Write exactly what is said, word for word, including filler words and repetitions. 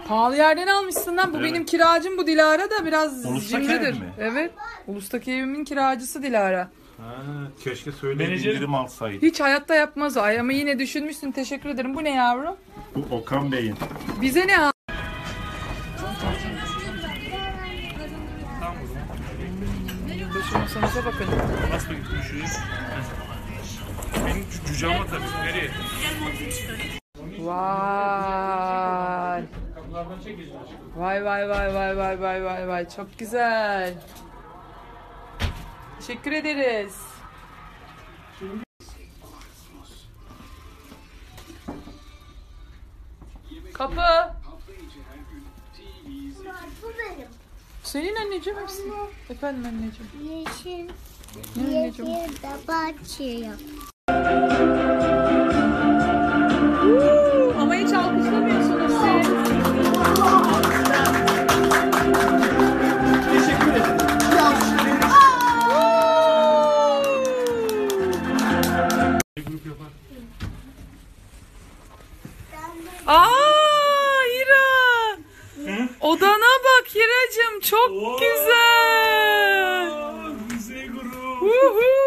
Pahalı yerden almışsın lan. Bu Evet. benim kiracım, bu Dilara da biraz Ulus'taki cimridir. ev mi? Evet. Ulus'taki evimin kiracısı Dilara. Ha, keşke söyle Menajer- indirim alsaydı. Hiç hayatta yapmaz o. Ay ama yine düşünmüşsün. Teşekkür ederim. Bu ne yavrum? Bu Okan Bey'in. Bize ne? Şu masamıza bakın. Nasıl gitmişiz? Benim cü- cücama tabii. Nereye? Vay. Vay vay vay vay vay vay vay vay. Çok güzel. Teşekkür ederiz. Kapı. Bu benim. Senin anneciğim hepsi. Efendim anneciğim. Yeşil. Ne anneciğim? Yeşil de bahçeye. Ama hiç alkışlamıyorsunuz siz. Teşekkür ederim. Grup yapar. Aa Hira. Odana bak Hiracığım, çok güzel. Kuzey grup. Uhu.